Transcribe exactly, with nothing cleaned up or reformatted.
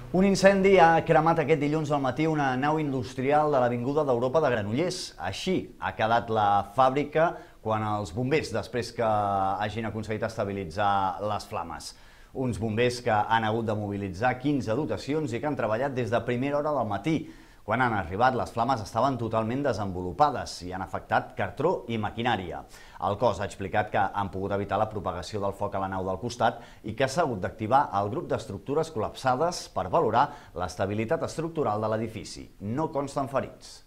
Un incendi ha cremat aquest dilluns al matí una nau industrial de l'Avinguda d'Europa de Granollers. Així ha quedat la fàbrica quan els bombers, després que hagin aconseguit estabilitzar les flames. Uns bombers que han hagut de mobilitzar quinze dotacions i que han treballat des de primera hora del matí. Quan han arribat, les flames estaven totalment desenvolupades i han afectat cartró i maquinària. El cos ha explicat que han pogut evitar la propagació del foc a la nau del costat i que s'ha hagut d'activar el grup d'estructures col·lapsades per valorar l'estabilitat estructural de l'edifici. No consten ferits.